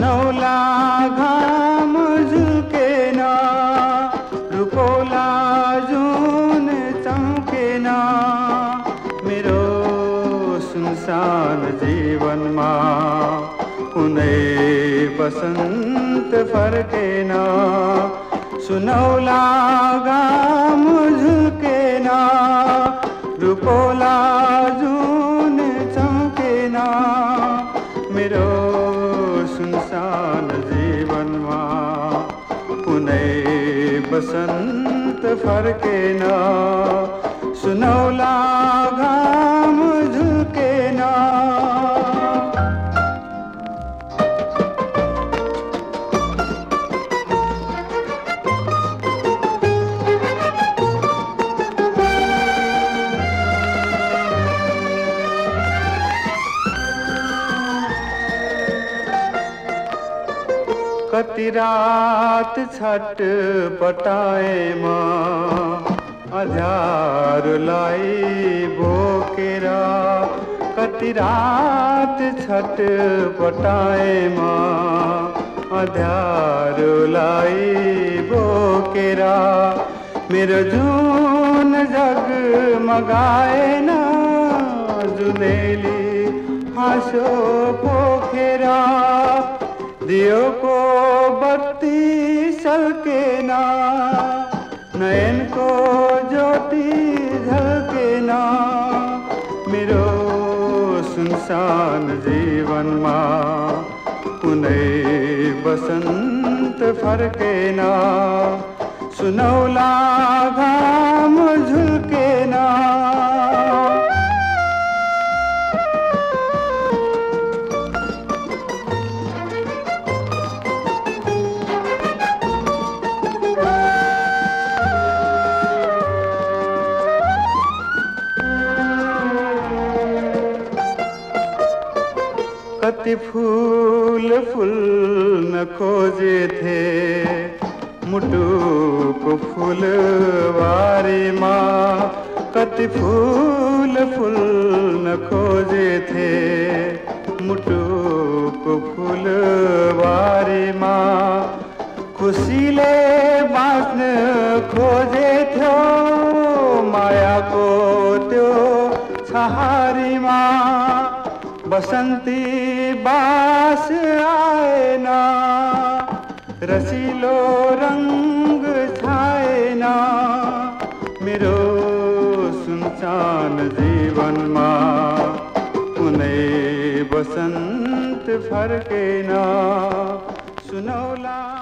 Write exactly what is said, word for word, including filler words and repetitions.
सुनौला घाम झुल्केन, रुखौला जुन चम्केन। मेरो सुनसान जीवनमा कुनै बसन्त फर्केन। सुनौला घाम झुल्केन, रुखौला जुन चम्केन। मेरो सुनसान जीवनमा कुनै बसन्त फर्केन। सुनौला घाम झुल्केन। कति रात छटपटाए म अँध्यारोलाई बोकेर। कति रात छटपटाए म अँध्यारोलाई बोकेर। मेरो जुन जगमगाएन, जुनेली हाँसो पोखेर। दियोको बत्ती सल्केन, नयनको ज्योति झल्केन। मेरो सुनसान जीवनमा कुनै बसन्त फर्केन। सुनौला घाम झुल्केन। कति फूल फुल्न खोजे थे मुटुको फुलबारीमा। कति फूल फुल्न खोजे थे मुटुको फुलबारीमा। खुसीले बाँच्न खोजे थियो मायाको त्यो छहारीमा। बसन्ती बास आएन, रसिलो रंग छाएन। मेरो सुनसान जीवनमा कुनै बसन्त फर्केन। सुनौला